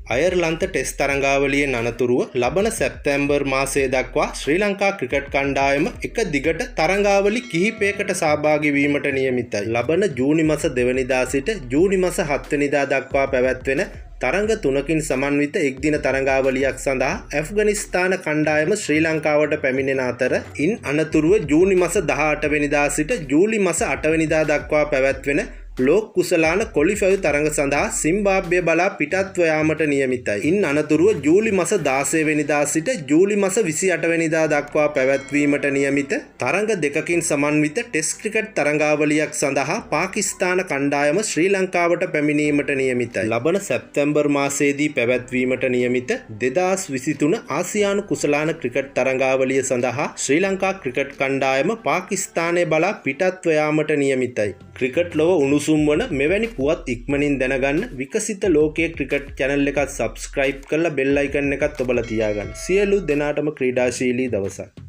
අයර්ලන්ත test තරඟාවලියේ අනතුරුව ලබන සැප්තැම්බර් මාසය දක්වා ශ්‍රී ලංකා ක්‍රිකට් කණ්ඩායම එක දිගට තරඟාවලි කිහිපයකට සහභාගී වීමට නියමිතයි. ලබන ජූනි මාස 2 වෙනිදා සිට ජූනි මාස 7 වෙනිදා දක්වා පැවැත්වෙන තරඟ 3කින් සමන්විත එක්දින තරඟාවලියක් සඳහා ඇෆ්ගනිස්තාන කණ්ඩායම ශ්‍රී ලංකාවට පැමිණෙන අතර ඉන් අනතුරුව ජූනි මාස 18 වෙනිදා සිට ජූලි මාස 8 වෙනිදා දක්වා පැවැත්වෙන ලෝක කුසලාන කොලිෆයර් තරඟ සඳහා සිම්බාබ්වේ බලා පිටත්ව යාමට නියමිතයි. ඉන් අනතුරුව ජූලි මාස 16 වෙනිදා සිට ජූලි මාස 28 වෙනිදා දක්වා පැවැත්වීමට නියමිත තරඟ දෙකකින් සමන්විත ටෙස්ට් ක්‍රිකට් තරඟාවලියක් සඳහා පාකිස්තාන කණ්ඩායම ශ්‍රී ලංකාවට පැමිණීමට නියමිතයි. ලබන සැප්තැම්බර් මාසයේදී පැවැත්වීමට නියමිත 2023 ආසියානු කුසලාන ක්‍රිකට් තරඟාවලිය සඳහා ශ්‍රී ලංකා ක්‍රිකට් කණ්ඩායම පාකිස්තානයේ බලා පිටත්ව යාමට නියමිතයි. ක්‍රිකට් ලොව උණුසුම් වන මෙවැනි පුවත් ඉක්මනින් දැනගන්න විකසිත ලෝකයේ ක්‍රිකට් channel එකත් subscribe කරලා bell icon එකත් ඔබලා තියාගන්න. සියලු දෙනාටම ක්‍රීඩාශීලී දවසක්.